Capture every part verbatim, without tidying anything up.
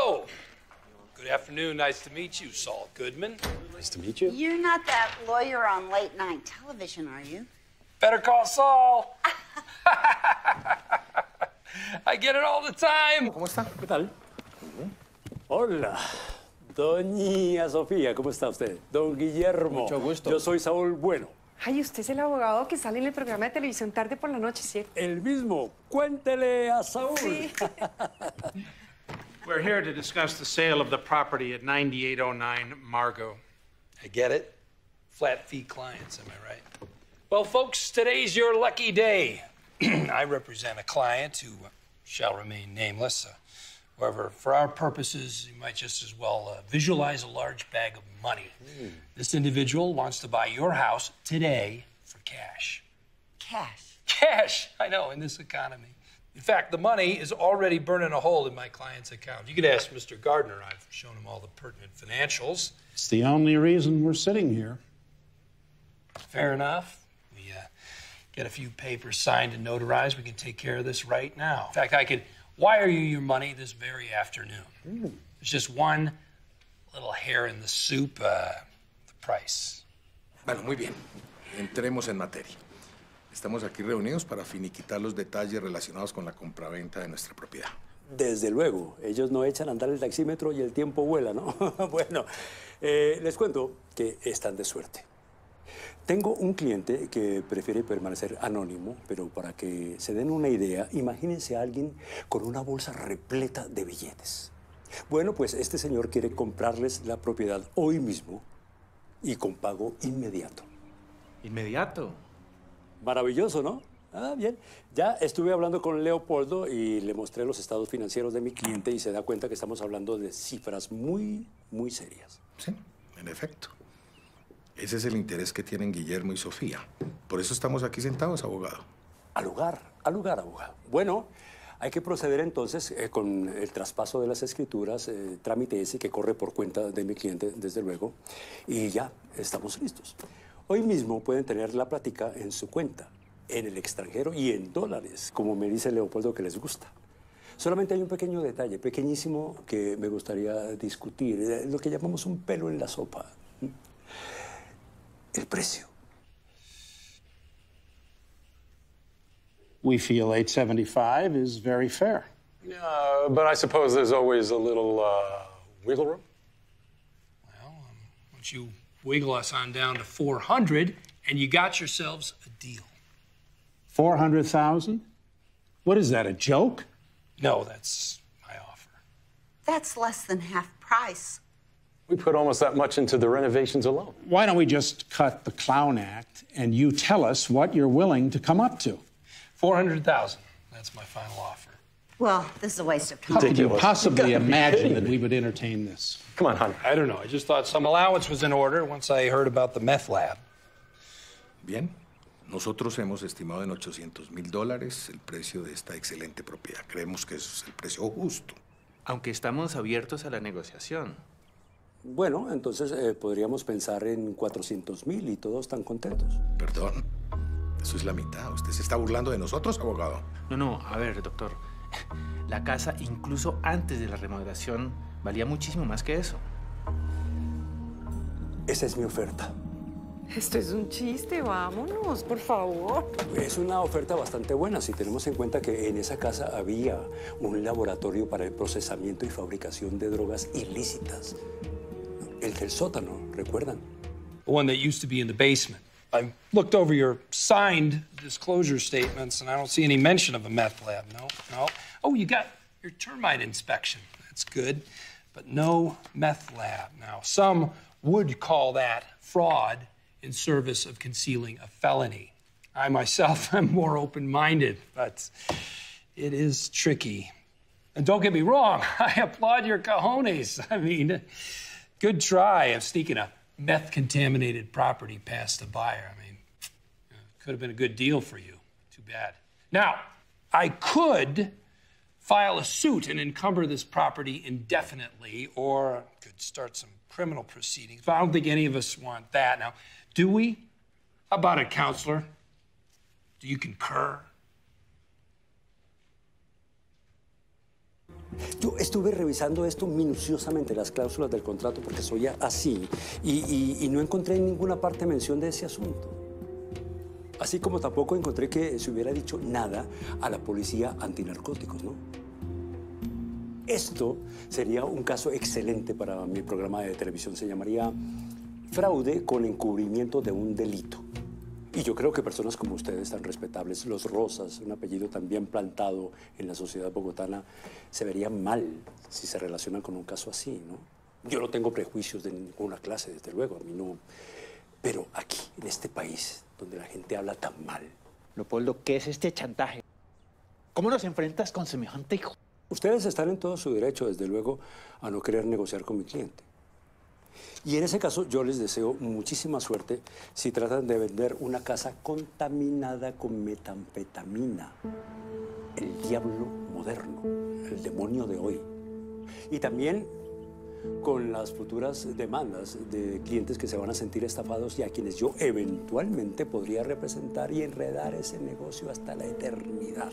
Hello. Good afternoon. Nice to meet you, Saul Goodman. Nice to meet you. You're not that lawyer on late night television, are you? Better call Saul. I get it all the time. ¿Cómo está? ¿Qué tal? Hola. Doña Sofía, ¿cómo está usted? Don Guillermo. Mucho gusto. Yo soy Saúl Bueno. Ay, usted es el abogado que sale en el programa de televisión tarde por la noche, ¿cierto? El mismo. Cuéntele a Saúl. Sí. We're here to discuss the sale of the property at ninety-eight oh nine Margot. I get it. Flat fee clients, am I right? Well, folks, today's your lucky day. I represent a client who shall remain nameless. Uh, however, for our purposes, you might just as well uh, visualize a large bag of money. Mm. This individual wants to buy your house today for cash. Cash? Cash, I know, in this economy. In fact, the money is already burning a hole in my client's account. You could ask Mister Gardner. I've shown him all the pertinent financials. It's the only reason we're sitting here. Fair enough. We uh, get a few papers signed and notarized. We can take care of this right now. In fact, I could wire you your money this very afternoon. Mm. There's just one little hair in the soup, uh, the price. Bueno, muy bien. Entremos en materia. Estamos aquí reunidos para finiquitar los detalles relacionados con la compraventa de nuestra propiedad. Desde luego. Ellos no echan a andar el taxímetro y el tiempo vuela, ¿no? Bueno, eh, les cuento que están de suerte. Tengo un cliente que prefiere permanecer anónimo, pero para que se den una idea, imagínense a alguien con una bolsa repleta de billetes. Bueno, pues este señor quiere comprarles la propiedad hoy mismo y con pago inmediato. ¿Inmediato? Maravilloso, ¿no? Ah, bien. Ya estuve hablando con Leopoldo y le mostré los estados financieros de mi cliente y se da cuenta que estamos hablando de cifras muy, muy serias. Sí, en efecto. Ese es el interés que tienen Guillermo y Sofía. Por eso estamos aquí sentados, abogado. Al lugar, al lugar, abogado. Bueno, hay que proceder entonces eh, con el traspaso de las escrituras, eh, trámite ese que corre por cuenta de mi cliente, desde luego, y ya estamos listos. Hoy mismo pueden tener la plática en su cuenta, en el extranjero y en dólares, como me dice Leopoldo que les gusta. Solamente hay un pequeño detalle, pequeñísimo, que me gustaría discutir, eh, lo que llamamos un pelo en la sopa. El precio. We feel eight seventy-five is very fair. Uh, but I suppose there's always a little uh, wiggle room. Well, um, once you wiggle us on down to four hundred, and you got yourselves a deal. four hundred thousand? What is that, a joke? No, that's my offer. That's less than half price. We put almost that much into the renovations alone. Why don't we just cut the clown act and you tell us what you're willing to come up to? four hundred thousand. That's my final offer. Well, this is a waste of time. How could you possibly imagine that we would entertain this? Come on, hon. I don't know. I just thought some allowance was in order once I heard about the meth lab. Bien. Nosotros hemos estimado en ochocientos mil dólares el precio de esta excelente propiedad. Creemos que eso es el precio justo. Aunque estamos abiertos a la negociación. Bueno, entonces eh, podríamos pensar en cuatrocientos mil y todos están contentos. Perdón, eso es la mitad. ¿Usted se está burlando de nosotros, abogado? No, no, a ver, doctor. La casa, incluso antes de la remodelación, valía muchísimo más que eso. Esa es mi oferta. Esto es un chiste, vámonos, por favor. Es una oferta bastante buena si tenemos en cuenta que en esa casa había un laboratorio para el procesamiento y fabricación de drogas ilícitas. El del sótano, ¿recuerdan? The one that used to be in the basement. I looked over your signed disclosure statements, and I don't see any mention of a meth lab. No, no. Oh, you got your termite inspection. That's good. But no meth lab. Now, some would call that fraud in service of concealing a felony. I myself am more open-minded, but it is tricky. And don't get me wrong, I applaud your cojones. I mean, good try of sneaking a meth-contaminated property past the buyer. I mean, you know, could have been a good deal for you. Too bad. Now, I could file a suit and encumber this property indefinitely, or could start some criminal proceedings. But I don't think any of us want that. Now, do we? How about it, counselor? Do you concur? Yo estuve revisando esto minuciosamente, las cláusulas del contrato, porque soy así, y, y, y no encontré en ninguna parte mención de ese asunto. Así como tampoco encontré que se hubiera dicho nada a la policía antinarcóticos, ¿no? Esto sería un caso excelente para mi programa de televisión. Se llamaría Fraude con encubrimiento de un delito. Y yo creo que personas como ustedes, tan respetables, los Rosas, un apellido tan bien plantado en la sociedad bogotana, se verían mal si se relacionan con un caso así, ¿no? Yo no tengo prejuicios de ninguna clase, desde luego, a mí no. Pero aquí, en este país, donde la gente habla tan mal. Leopoldo, ¿qué es este chantaje? ¿Cómo nos enfrentas con semejante hijo? Ustedes están en todo su derecho, desde luego, a no querer negociar con mi cliente. Y en ese caso, yo les deseo muchísima suerte si tratan de vender una casa contaminada con metanfetamina. El diablo moderno, el demonio de hoy. Y también con las futuras demandas de clientes que se van a sentir estafados y a quienes yo eventualmente podría representar y enredar ese negocio hasta la eternidad.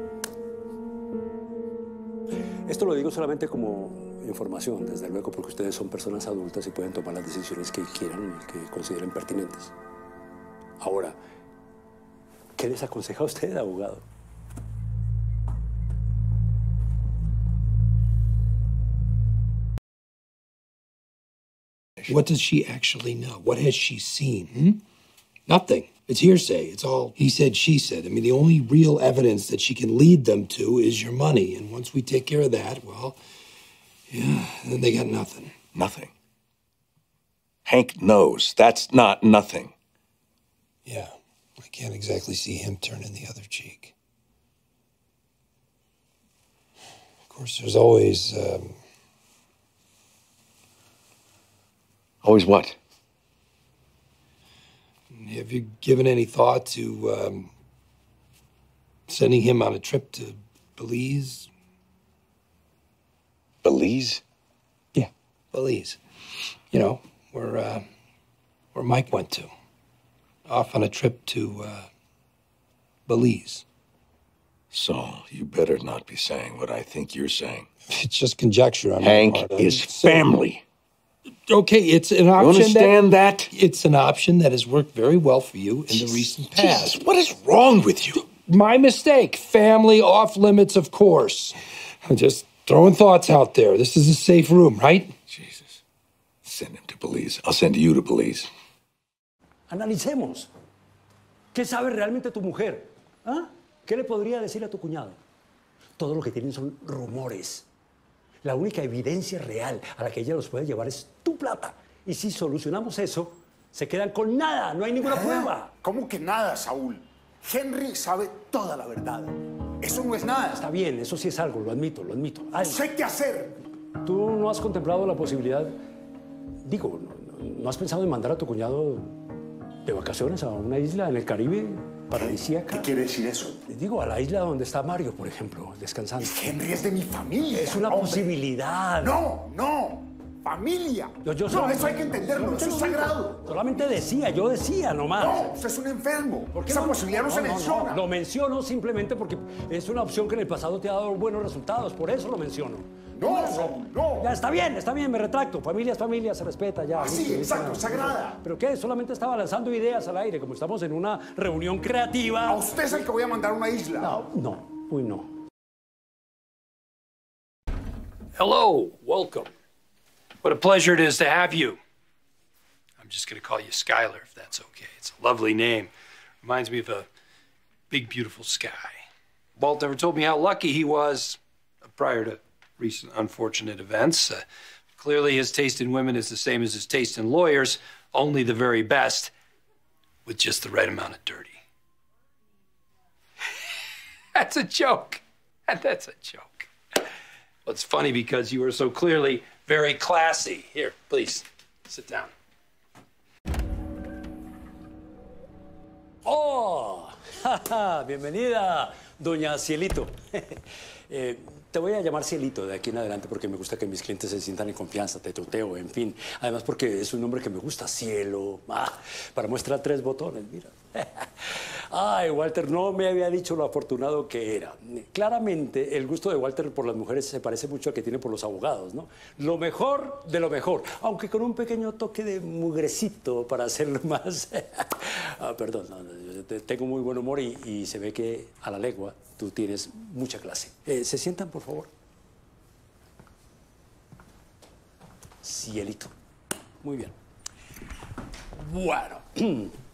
Esto lo digo solamente como información, desde luego, porque ustedes son personas adultas y pueden tomar las decisiones que quieran y que consideren pertinentes. Ahora, ¿qué les aconseja a usted, abogado? What does she actually know? What has she seen? Hmm? Nothing. It's hearsay. It's all he said, she said. I mean, the only real evidence that she can lead them to is your money. And once we take care of that, well, yeah, then they got nothing. Nothing. Hank knows. That's not nothing. Yeah, I can't exactly see him turning the other cheek. Of course, there's always... Um, Always what? Have you given any thought to um, sending him on a trip to Belize? Belize? Yeah, Belize. You know, where, uh, where Mike went to. Off on a trip to uh, Belize. Saul, you better not be saying what I think you're saying. It's just conjecture on Hank my part. is So- family. Okay, it's an option. You understand that, that? It's an option that has worked very well for you in the recent past. Jesus, what is wrong with you? My mistake. Family off limits, of course. I'm just throwing thoughts out there. This is a safe room, right? Jesus. Send him to Belize. I'll send you to Belize. Analicemos. ¿Qué sabe realmente tu mujer? ¿Ah? ¿Qué le podría decir a tu cuñado? Todo lo que tienen son rumores. La única evidencia real a la que ella los puede llevar es tu plata. Y si solucionamos eso, se quedan con nada, no hay ninguna prueba. ¿Cómo que nada, Saúl? Henry sabe toda la verdad. Eso no es nada. Está bien, eso sí es algo, lo admito, lo admito. Algo. No sé qué hacer. ¿Tú no has contemplado la posibilidad, digo, no, no has pensado en mandar a tu cuñado de vacaciones a una isla en el Caribe paradisíaca? ¿Qué quiere decir eso? Digo, a la isla donde está Mario, por ejemplo, descansando. Henry es de mi familia. Es una hombre. posibilidad. No, no. Familia. Yo, yo no, solo- eso hay que entenderlo. Eso es sagrado. Solamente decía, yo decía nomás. No, usted es un enfermo. ¿Por qué Esa no? posibilidad no, se no, menciona. no. Lo menciono simplemente porque es una opción que en el pasado te ha dado buenos resultados. Por eso lo menciono. No, Saúl, no. Ya está bien, está bien, me retracto. Familia es familia, se respeta ya. Ah, sí, exacto, sagrada. ¿Pero qué? Solamente estaba lanzando ideas al aire, como estamos en una reunión creativa. A usted es el que voy a mandar a una isla. No, no, uy, no. Hello, welcome. What a pleasure it is to have you. I'm just going to call you Skylar, if that's okay. It's a lovely name. Reminds me of a big, beautiful sky. Walt never told me how lucky he was uh, prior to recent unfortunate events. Uh, clearly, his taste in women is the same as his taste in lawyers, only the very best, with just the right amount of dirty. That's a joke. That's a joke. Well, it's funny because you are so clearly very classy. Here, please, sit down. ¡Oh! Bienvenida, doña Cielito. eh, te voy a llamar Cielito de aquí en adelante porque me gusta que mis clientes se sientan en confianza, te tuteo, en fin. Además porque es un nombre que me gusta, Cielo. Ah, para muestra tres botones, mira. Ay, Walter, no me había dicho lo afortunado que era. Claramente, el gusto de Walter por las mujeres se parece mucho al que tiene por los abogados, ¿no? Lo mejor de lo mejor, aunque con un pequeño toque de mugrecito para hacerlo más... ah, perdón, no, no, tengo muy buen humor y, y se ve que a la legua tú tienes mucha clase. Eh, ¿Se sientan, por favor? Cielito. Muy bien. Bueno.